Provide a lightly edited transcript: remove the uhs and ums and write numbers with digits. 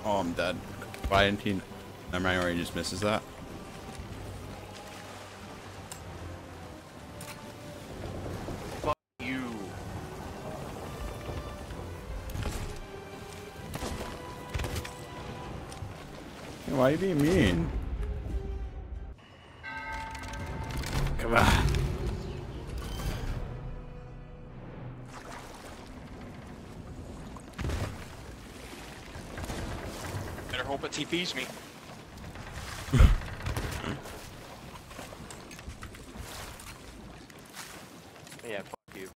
Oh, I'm dead. Why didn't he? Never mind, where he just misses that. Fuck you. Hey, why are you being mean? Come on. Better hope it TPs me.